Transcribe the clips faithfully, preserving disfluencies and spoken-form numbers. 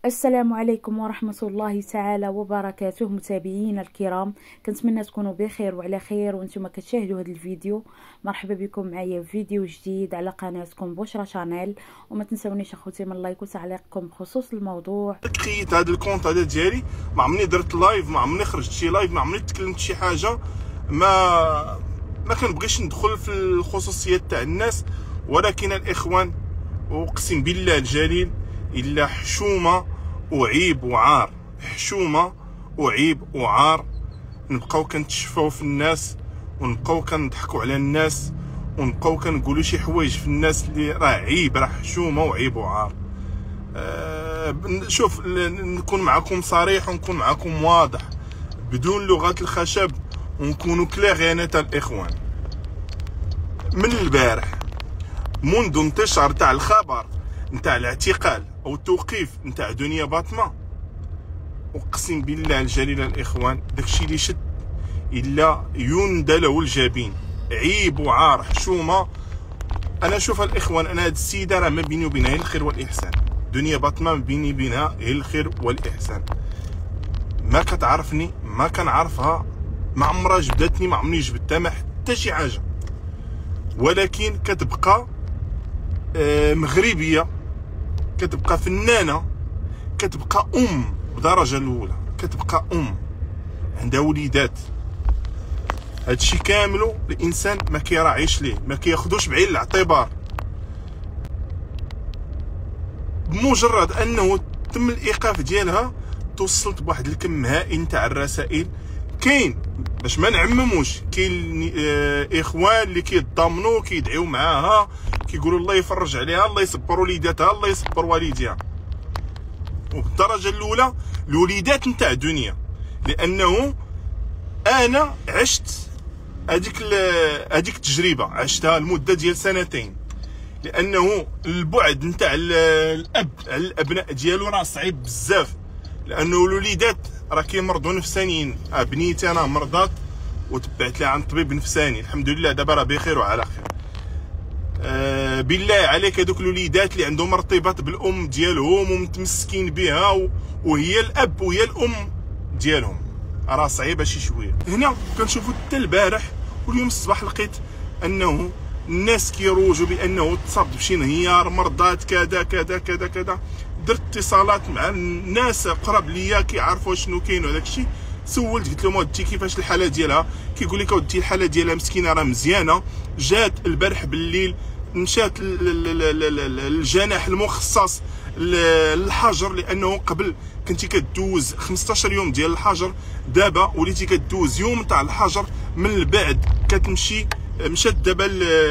السلام عليكم ورحمة الله تعالى وبركاته. متابعينا الكرام، كنتمنى تكونوا بخير وعلى خير وانتم كتشاهدوا هذا الفيديو. مرحبا بكم معايا في فيديو جديد على قناتكم بشرى شانيل، وما تنسونيش اخوتي من لايك وتعليقكم بخصوص الموضوع. كريت هذا الكونت هذا ديالي، ما عمرني درت لايف، ما عمرني خرجت شي لايف، ما عمرني تكلمت شي حاجه، ما ما كنبغيش ندخل في الخصوصيات تاع الناس، ولكن الاخوان اقسم بالله الجليل الا حشومه وعيب وعار، حشومه وعيب وعار نبقاو كنتشفاو في الناس، ونبقاو كنضحكوا على الناس، ونبقاو كنقولوا شي حوايج في الناس اللي راه عيب، راه حشومه وعيب وعار. أه شوف، نكون معكم صريح ونكون معكم واضح بدون لغة الخشب، ونكونوا كلاغ انا تاع الاخوان. من البارح منذ انتشار تاع الخبر نتاع الاعتقال او التوقيف نتاع دنيا باطمه، اقسم بالله الجليل الاخوان داكشي اللي شد الا يندى له الجبين، عيب وعار حشومه. انا شوف الاخوان، انا هاد السيده راه ما بيني وبينها غير الخير والاحسان، دنيا باطمه بيني وبينها غير الخير والاحسان، ما كتعرفني، ما كنعرفها، ما عمرها جبدتني، ما عمرني جبدتها، ما حتى شي حاجه، ولكن كتبقى آه مغربيه، كتبقى فنانه، كتبقى ام بدرجه الاولى، كتبقى ام عندها وليدات. هادشي كاملو الانسان ما كيراعيش ليه، ما كياخدوش بعين الاعتبار. بمجرد انه تم الايقاف ديالها توصلت بواحد الكم هائل تاع الرسائل. كاين باش ما نعمموش، كاين اه اخوان اللي كيتضامنوا كيدعيو معاها، كيقولوا الله يفرج عليها، الله يصبر وليداتها، الله يصبر والديها. وبالدرجه الاولى الوليدات نتاع دنيا، لانه انا عشت هذيك هذيك التجربه، عشتها لمده ديال سنتين، لانه البعد نتاع الاب على الابناء ديالو راه صعيب بزاف، لانه الوليدات راه كيمرضوا نفسانيين. بنيتي انا مرضات وتبعت لها عند طبيب نفساني، الحمد لله دابا راه بخير وعلى خير. أه بالله عليك هذوك الوليدات اللي عندهم ارتباط بالام ديالهم ومتمسكين بها، وهي الاب وهي الام ديالهم، راه صعيبه شي شويه. هنا كنشوفوا حتى البارح واليوم الصباح لقيت انه الناس كيروجوا بانه تصاب بشي انهيار، مرضات كذا كذا كذا كذا. درت اتصالات مع الناس قرب ليا كيعرفوا شنو كاين وداك الشيء، سولت قلت لهم اودي كيفاش الحاله ديالها، كيقول لك اودي الحاله ديالها مسكينه راه مزيانه، جات البارح بالليل مشات الجناح المخصص للحجر، لانه قبل كنتي كدوز خمسطاش يوم ديال الحجر، دابا وليتي كدوز يوم تاع الحجر من البعد كتمشي. مشات دابا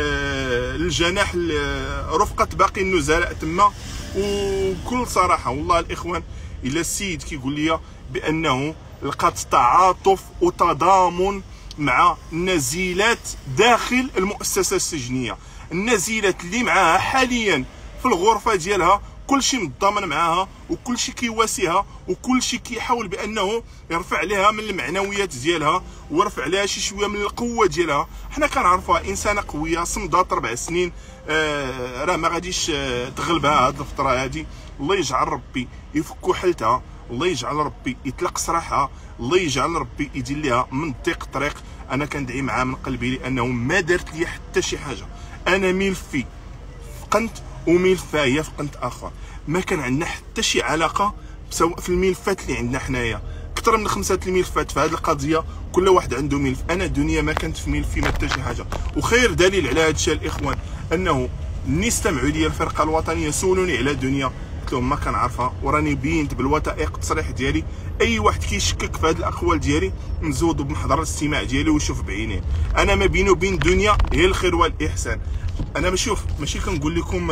للجناح رفقه باقي النزلاء تما. وكل صراحه والله الاخوان، الا السيد كيقول لي بانه لقات تعاطف وتضامن مع النزيلات داخل المؤسسه السجنيه، النزيلات اللي معاها حاليا في الغرفه ديالها كلشي متضامن معاها، وكلشي كيواسيها، وكلشي كيحاول بانه يرفع لها من المعنويات ديالها، ويرفع لها شي شويه من القوه ديالها. حنا كنعرفوها انسانه قويه، صمدات ربع سنين، آه راه ما غاديش آه تغلبها هاد الفتره هادي. الله يجعل ربي يفكو حالتها، الله يجعل ربي يطلق سراحها، الله يجعل ربي يدير لها من ضيق طريق. انا كندعي معها من قلبي، لانه ما دارت لي حتى شي حاجه. انا ملفي فقنت وملفها هي فقنت اخر، ما كان عندنا حتى شي علاقه سواء في الملفات اللي عندنا حنايا. اكثر من خمسه الملفات في هذه القضيه، كل واحد عنده ملف. انا الدنيا ما كانت في ملفي ما حتى شي حاجه. وخير دليل على هذا الشيء الاخوان، انه ملي استمعوا لي الفرقه الوطنيه سولوني على دنيا، قلت لهم ما كنعرفها، وراني بينت بالوثائق التصريح ديالي. اي واحد كيشكك في هذه الاقوال ديالي نزودو بمحضر الاستماع ديالي ويشوف بعينيه. انا ما بيني وبين دنيا هي الخير والاحسان. انا بشوف ماشي كنقول لكم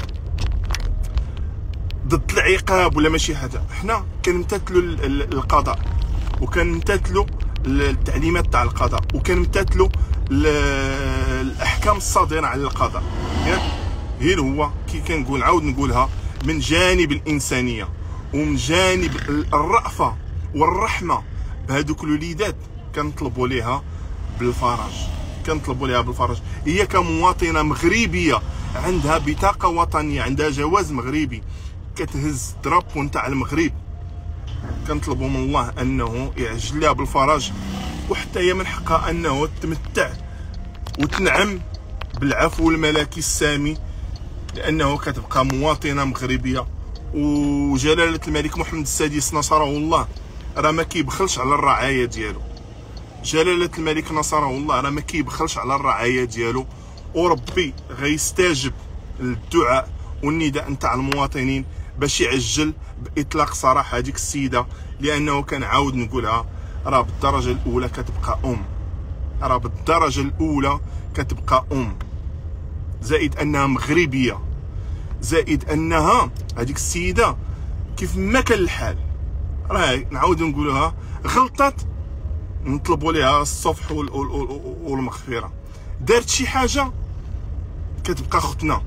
ضد العقاب ولا ماشي حاجه، حنا كنمتثلوا القضاء، وكنمتثلوا التعليمات تاع القضاء، وكنمتثلوا الاحكام الصادره على القضاء. غير هو كي كنقول عاود نقولها، من جانب الانسانيه ومن جانب الرأفه والرحمه بهذوك الوليدات كنطلبوا ليها بالفرج، كنطلبوا ليها بالفرج. هي كمواطنه مغربيه عندها بطاقه وطنيه، عندها جواز مغربي، كتهز درابو نتاع المغرب. كنطلبوا من الله انه يعجل لها بالفرج، وحتى هي من حقها انه تمتع وتنعم بالعفو الملكي السامي، لانه كتبقى مواطنه مغربيه. وجلاله الملك محمد السادس نصره الله راه ما كيبخلش على الرعايه ديالو. جلاله الملك نصره الله راه ما كيبخلش على الرعايه ديالو، وربي غيستجب للدعاء والنداء نتاع المواطنين باش يعجل باطلاق سراح هذيك السيده، لانه كنعاود نقولها راه بالدرجه الاولى كتبقى ام، راه بالدرجه الاولى كتبقى ام، زائد انها مغربيه، زائد انها هذيك السيده كيف ما كان الحال راه نعاود نقولها غلطت، نطلبوا لها الصفح والمغفره. دارت شي حاجه كتبقى اختنا.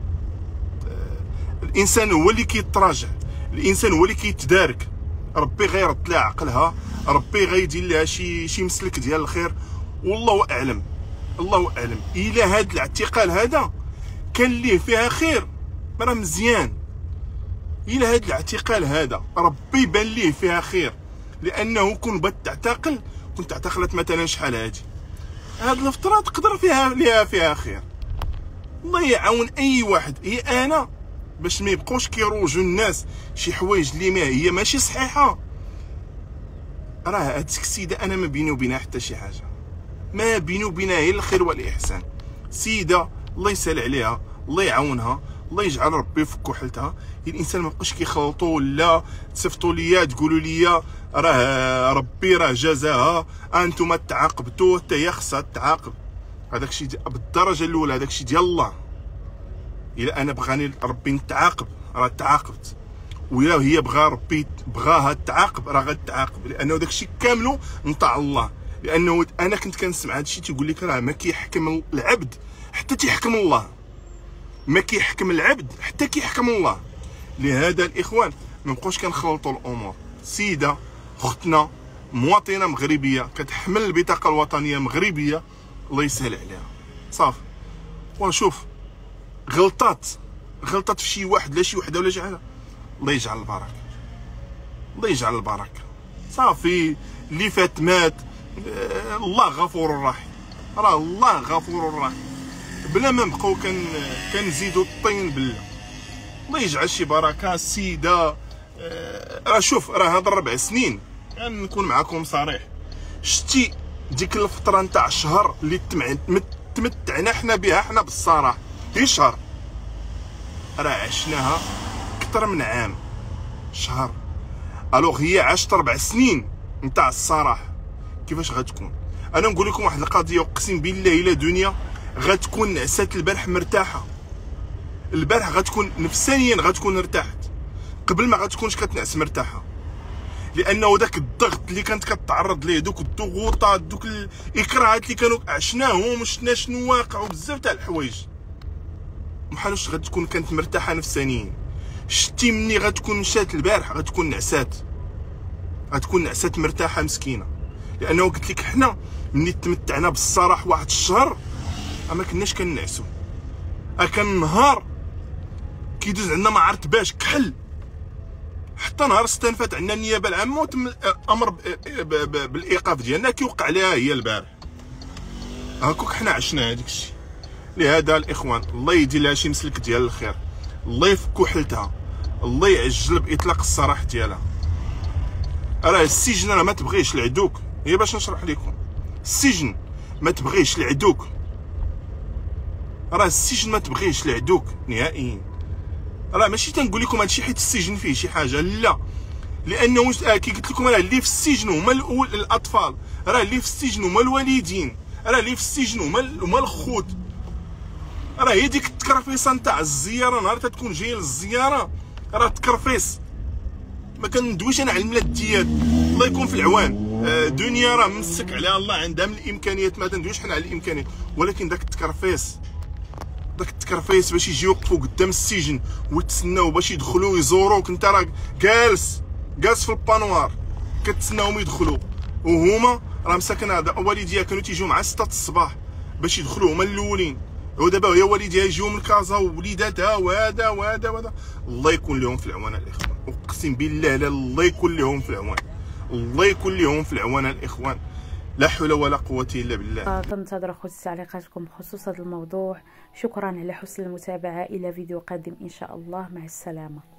الانسان هو اللي كيتراجع، الانسان هو اللي كيتدارك. ربي غيرد لها عقلها، ربي غيدير لها شي شي مسلك ديال الخير، والله اعلم. الله اعلم. الى هذا الاعتقال هذا كان ليه فيها خير راه مزيان. الى هذا الاعتقال هذا ربي بان ليه فيها خير، لانه كون بات تعتقل كنت اعتقلت مثلا شحال هادي. هاد الفتره تقدر فيها ليها فيها خير. الله يعاون اي واحد. هي انا باش ما يبقوش كيروجوا الناس شي حوايج اللي ما هي ماشي صحيحه. راه هاد السيده انا ما بيني وبينها حتى شي حاجه، ما بيني وبينها هي الخير والاحسان. سيده الله يسهل عليها، الله يعاونها، الله يجعل ربي يفكو حالتها. الانسان ما بقاش كيخلطوا ولا تصيفطوا ليا تقولوا ليا راه ربي راه جازاها، انتم تعاقبتوا حتى هي خصها تعاقب. هذاك الشيء بالدرجه الاولى، هذاك الشيء ديال الله. الا انا بغاني ربي نتعاقب راه تعاقبت، وإلا هي بغا ربي بغاها تعاقب راه غتعاقب، لانه داك الشيء كامله نتاع الله. لانه انا كنت كنسمع هذا الشيء تيقول لك راه ما كيحكم العبد حتى تيحكم الله، ما كيحكم العبد حتى كيحكم الله. لهذا الاخوان ما نبقاوش كنخلطوا الامور. سيده اختنا مواطنه مغربيه كتحمل البطاقه الوطنيه مغربيه، الله يسهل عليها صافي. ونشوف غلطات غلطات في شي واحد لا شي وحده ولا شي حاجه، الله يجعل البركه، الله يجعل البركه صافي. اللي فات مات. آه الله غفور رحيم، راه الله غفور رحيم، بلا ما نبقاو كن كنزيدوا الطين بالله. الله يجعل شي بركه. السيده راه آه شوف راه هاد الربع سنين يعني نكون معكم صريح، شتي ديك الفتره نتاع الشهر اللي تمتعنا حنا بها حنا بالصراحه، هي شهر راه عشناها اكثر من عام. شهر الوغ هي عاشت ربع سنين نتاع الصراحه. كيفاش غتكون؟ انا نقول لكم واحد القضيه، اقسم بالله الا دنيا غتكون نعسات البارح مرتاحه. البارح غتكون نفسانيا غتكون ارتاحت قبل ما غتكونش كتنعس مرتاحه، لانه داك الضغط اللي كانت كتعرض ليه، دوك الضغوطات، دوك الاكراهات اللي كانوا عشناهم وشفنا شنو واقع وبزاف تاع الحوايج، محالوش غتكون كانت مرتاحه نفسانيا. شتي مني غتكون مشات البارح غتكون نعسات، غتكون نعسات مرتاحه مسكينه. لانه قلت لك حنا ملي تمتعنا بالصراح واحد الشهر ما كناش كنعسو. كان نهار كيدوز عندنا ما عرفت باش كحل، حتى نهار استنفت عندنا النيابه العامه وتم الامر بالايقاف ديالنا كيوقع عليها هي البارح. هاكوك حنا عشنا هذاك الشيء. لهذا الاخوان الله يدير لها شي مسلك ديال الخير، الله يفكو حالتها، الله يعجل باطلاق السراح ديالها. راه السجن راه ما تبغيش لعدوك، هي باش نشرح لكم. السجن ما تبغيش لعدوك، راه السجن ما تبغيش لعدوك نهائيا. راه ماشي تنقول لكم هادشي حيت السجن فيه شي حاجه، لا، لانه كي قلت لكم راه اللي في السجن هما الاطفال، راه اللي في السجن هما الوالدين، راه اللي في السجن هما هما الخوت. راه هي ديك التكرفيصه نتاع الزياره، نهار تتكون جايه للزياره راه تكرفيص. ما كندويش انا على الماديات، الله يكون في العوان. آه دنيا راه مسك عليها الله، عندها من الامكانيات، ما تندويش حنا على الامكانيات، ولكن داك التكرفيص داك التكرفيص باش يجي يوقفوا قدام السجن ويتسناو باش يدخلوا يزوروك، انت راه جالس جالس في البانوار كتسناهم يدخلوا، وهما راه مساكن هذا والديا كانوا تيجيو مع ستة الصباح باش يدخلوا هما الاولين. ودابا هي والديها يجيو من كازا ووليداتها وهذا وهذا وهذا. الله يكون لهم في العوان الاخوان، اقسم بالله لا الله يكون لهم في العوان، الله يكون لهم في العوان الاخوان، لا حول ولا قوه الا بالله. تنتظر اخوتي تعليقاتكم بخصوص هذا الموضوع. شكرا على حسن المتابعه، الى فيديو قادم ان شاء الله، مع السلامه.